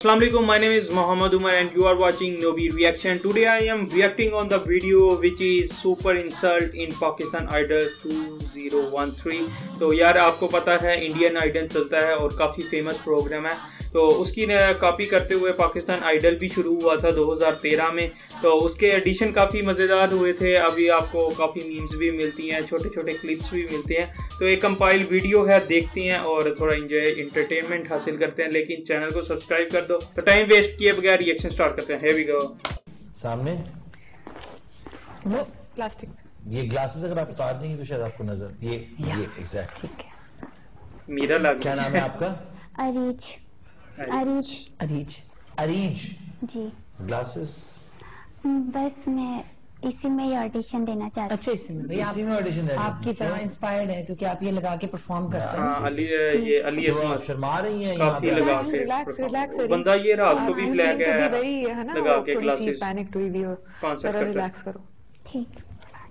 Assalamualaikum, my name is Muhammad Umar and you are watching Noobie reaction. Today I am reacting on the video which is super insult in Pakistan Idol 2013. तो यार आपको पता है Indian idol चलता है और काफ़ी famous programme है, तो उसकी कॉपी करते हुए पाकिस्तान आइडल भी शुरू हुआ था 2013 में। तो उसके एडिशन काफ़ी मज़ेदार हुए थे। अभी आपको काफ़ी मीम्स भी मिलती हैं, छोटे छोटे क्लिप्स भी मिलते हैं। तो एक कंपाइल वीडियो है, देखते हैं और थोड़ा इंजॉय एंटरटेनमेंट हासिल करते हैं। लेकिन चैनल को सब्सक्राइब कर दो। तो टाइम वेस्ट किए बगैर रिएक्शन स्टार्ट करते हैं। Here we go. सामने वो प्लास्टिक, ये ग्लासेस अगर आप उतार देंगे तो शायद आपको नजर ये एग्जैक्ट ठीक है। मीरा लग। क्या नाम है आपका? अरीज। अरीज अरीज अरीज जी। ग्लासेस बस मैं इसी में ही ऑडिशन देना चाहती हूँ। अच्छा, इसमें भाई इसी में ऑडिशन है आपकी तरह इंस्पायर्ड है क्योंकि आप ये लगा के परफॉर्म करते हैं। हाँ, ये अली तो असमत आप शर्मा रही हैं काफी लगा के रिलैक्स बंदा ये रात को भी ब्लैक है ना, लगा के ग्लासेस पैनिक हुई हुई हो, कॉन्सर्ट करता है। रिलैक्स करो। ठीक।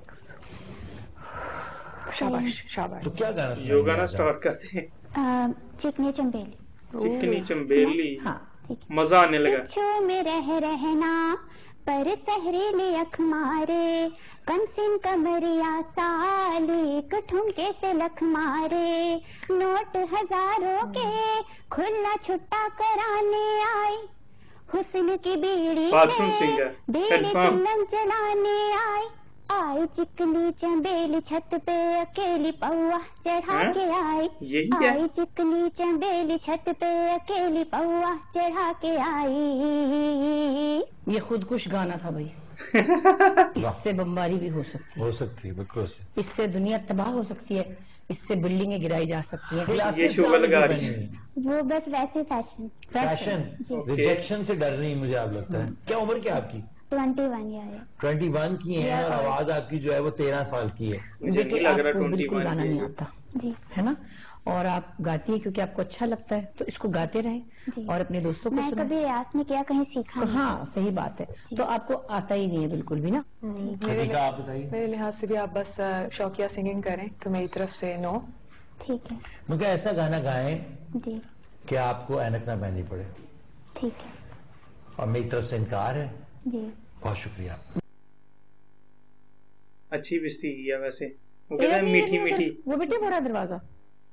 शाबाश शाबाश। तो क्या गाना जो गाना स्टार्ट करते हैं चिकनी चंबेली। चिकनी चंबेली। हाँ ठीक। मजा आने लगा। छो में रहना पर सहरीले अख मारे, कमसिन कमरिया साली ठुमके से लख मारे, नोट हजारों के खुला छुट्टा कराने आई, हुस्न की बीड़ी बाथरूम सिंगर चिलम चलाने आई, आई चिकनी चंबेली छत पे अकेली पौआ चढ़ा के आई, आई चिकनी चंबेली छत पे अकेली पौआ चढ़ा के आई। ये खुदकुश गाना था भाई। इससे बमबारी भी हो सकती है बिल्कुल। इससे दुनिया तबाह हो सकती है, इससे बिल्डिंगें गिराई जा सकती है। ये शुगर लगा रही है वो बस वैसे फैशन रिजेक्शन से डर रही मुझे आप लगता है। क्या उम्र क्या आपकी? 21 ईयर है। 21 की है और आवाज आपकी जो है वो 13 साल की है। मुझे नहीं लग रहा आपको बिल्कुल 21 गाना नहीं आता जी, है ना, और आप गाती है क्योंकि आपको अच्छा लगता है, तो इसको गाते रहें और अपने दोस्तों को मैं सुनाएं। कभी रियाज नहीं किया, कहीं सीखा नहीं। हाँ सही बात है। तो आपको आता ही नहीं है बिल्कुल भी ना। आप बताइए। मेरे लिहाज से भी आप बस शौकिया सिंगिंग करें तो मेरी तरफ से नो। ठीक है मुझे ऐसा गाना गाएं जी। कि आपको ऐनक ना पहननी पड़े, ठीक है और मेरी तरफ से इनकार है। जी। बहुत शुक्रिया। अच्छी बिस्ती किया वैसे। वो कहता है मीठी मीठी। वो बेटे बड़ा दरवाजा।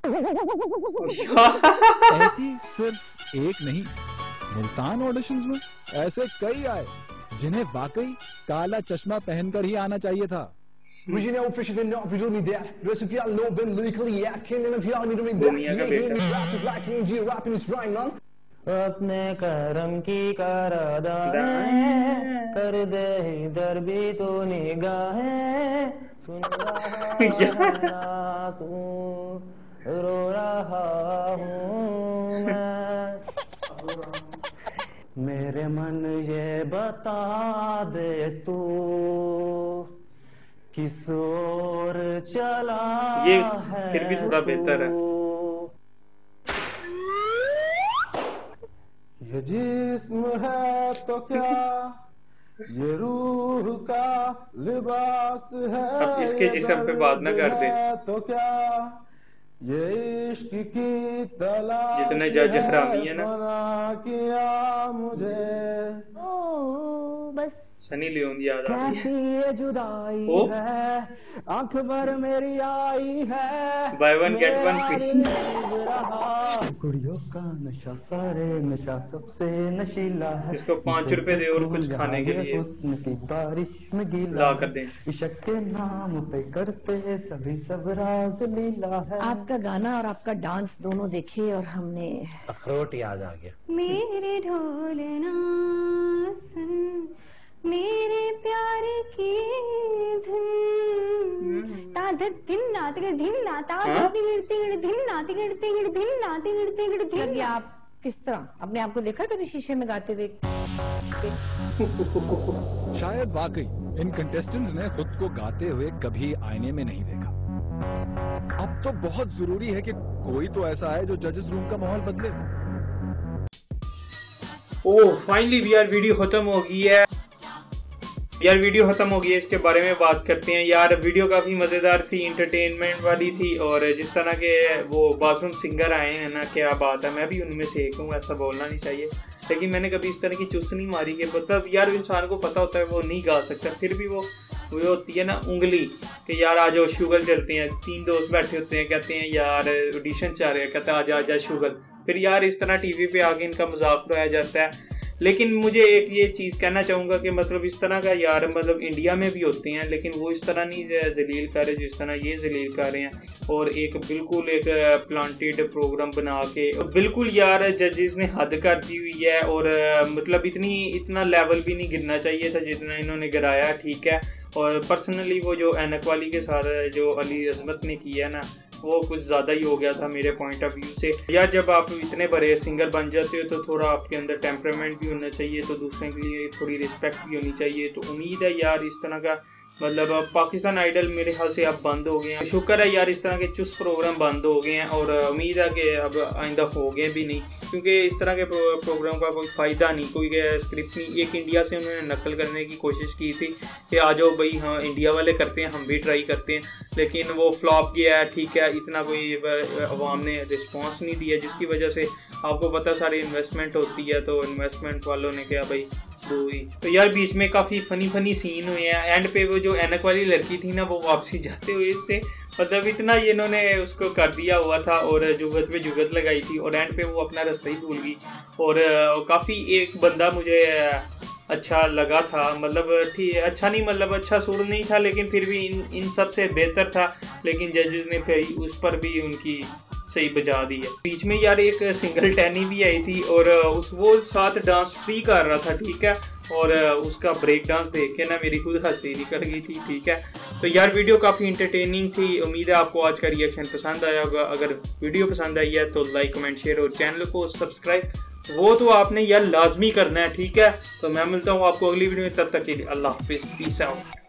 ऐसी सिर्फ एक नहीं, मुल्तान ऑडिशंस में ऐसे कई आए जिन्हें वाकई काला चश्मा पहनकर ही आना चाहिए था। Original fresher than not visually there. Rest of y'all know been lyrically acting and if y'all need to be back. दुनिया का बेटा। Rap is like G rapping is rhyme man. अपने करम की करादाएं कर दे इधर भी तो निगाहें, सुन रहा तू रो रहा हूँ मैं, मेरे मन ये बता दे तू किस ओर चला ये है फिर भी थोड़ा बेहतर है। ये जिस्म है तो क्या, ये रूह का लिबास है, अब इसके जिस्म पे बात ना कर दे। तो क्या ये इश्क की तलाश जितने जज हरामी है ना, बना किया मुझे। ओ बस सनी लियोन याद आ रही कैसी है। ये जुदाई ओ? है, आंख भर मेरी आई है, Buy one get one free। कुड़ियों का नशा सारे नशा सबसे नशीला है, इसको 5 रुपए दे और कुछ खाने के लिए हुस्न की बारिश में गीला ला कर दें। इश्क के नाम पे करते सभी सब राज लीला है। आपका गाना और आपका डांस दोनों देखे और हमने अखरोट याद आ गया। मेरे ढोल ना सुन, मेरे प्यार की धुन, तादत धिन्ना तिगड़ धिन्ना तादत तिगड़ तिगड़ धिन्ना तिगड़ तिगड़ धिन्ना तिगड़ तिगड़ लगे। धिन्ना। आप किस तरह अपने आप को देखा कभी शीशे में गाते हुए? शायद वाकई इन कंटेस्टेंट्स ने खुद को गाते हुए कभी आईने में नहीं देखा। अब तो बहुत जरूरी है कि कोई तो ऐसा है जो जजेस रूम का माहौल बदले। ओह फाइनली यार वीडियो खत्म हो गई है। इसके बारे में बात करते हैं। यार वीडियो काफ़ी मज़ेदार थी, इंटरटेनमेंट वाली थी, और जिस तरह के वो बाथरूम सिंगर आए हैं ना, क्या बात है। मैं भी उनमें से एक हूँ, ऐसा बोलना नहीं चाहिए। लेकिन मैंने कभी इस तरह की चुस्त नहीं मारी कि मतलब यार इंसान को पता होता है वो नहीं गा सकता, फिर भी वो होती है ना उंगली कि यार आज वो शुगर चलते हैं, 3 दोस्त बैठे होते हैं, कहते हैं यार ऑडिशन चाह रहे हैं, कहते हैं आजा आजा शुगर, फिर यार इस तरह टीवी पे आके इनका मजाक उड़ाया जाता है। लेकिन मुझे एक ये चीज़ कहना चाहूँगा कि मतलब इस तरह का यार मतलब इंडिया में भी होते हैं, लेकिन वो इस तरह नहीं जलील कर रहे जिस तरह ये जलील कर रहे हैं। और एक बिल्कुल एक प्लांटेड प्रोग्राम बना के बिल्कुल यार जजेस ने हद कर दी हुई है, और मतलब इतना लेवल भी नहीं गिरना चाहिए था जितना इन्होंने गिराया, ठीक है। और पर्सनली वो जो ऐनक वाली के साथ जो अली अजमत ने किया ना, वो कुछ ज़्यादा ही हो गया था मेरे पॉइंट ऑफ व्यू से। यार जब आप इतने बड़े सिंगर बन जाते हो तो थोड़ा आपके अंदर टेम्परामेंट भी होना चाहिए, तो दूसरे के लिए थोड़ी रिस्पेक्ट भी होनी चाहिए। तो उम्मीद है यार इस तरह का मतलब पाकिस्तान आइडल मेरे ख्याल से अब बंद हो गए हैं। शुक्र है यार इस तरह के चुस्त प्रोग्राम बंद हो गए हैं, और उम्मीद है कि अब आइंदा हो गए भी नहीं, क्योंकि इस तरह के प्रोग्राम का कोई फ़ायदा नहीं, कोई स्क्रिप्ट नहीं। एक इंडिया से उन्होंने नकल करने की कोशिश की थी कि आ जाओ भाई हाँ इंडिया वाले करते हैं, हम भी ट्राई करते हैं, लेकिन वो फ्लॉप गया है, ठीक है। इतना कोई अवाम ने रिस्पॉन्स नहीं दिया, जिसकी वजह से आपको पता सारी इन्वेस्टमेंट होती है, तो इन्वेस्टमेंट वालों ने क्या भाई दूरी। तो यार बीच में काफ़ी फनी सीन हुए हैं। एंड पे वो जो ऐनक वाली लड़की थी ना, वो वापसी जाते हुए इससे मतलब इतना ये इन्होंने उसको कर दिया हुआ था, और जुगत पे जुगत लगाई थी, और एंड पे वो अपना रास्ता ही भूल गई। और काफ़ी एक बंदा मुझे अच्छा लगा था, मतलब ठीक अच्छा नहीं, मतलब अच्छा सुर नहीं था, लेकिन फिर भी इन सब से बेहतर था। लेकिन जजेस ने फिर उस पर भी उनकी सही बजा दी है। बीच में यार एक सिंगल टैनी भी आई थी, और वो साथ डांस फ्री कर रहा था, ठीक है। और उसका ब्रेक डांस देख के ना मेरी खुद हंसी निकल गई थी, ठीक है। तो यार वीडियो काफ़ी इंटरटेनिंग थी। उम्मीद है आपको आज का रिएक्शन पसंद आया होगा। अगर वीडियो पसंद आई है तो लाइक कमेंट शेयर और चैनल को सब्सक्राइब वो तो आपने यार लाजमी करना है, ठीक है। तो मैं मिलता हूँ आपको अगली वीडियो में, तब तक के लिए अल्लाह हाफिज़, पीस आउट।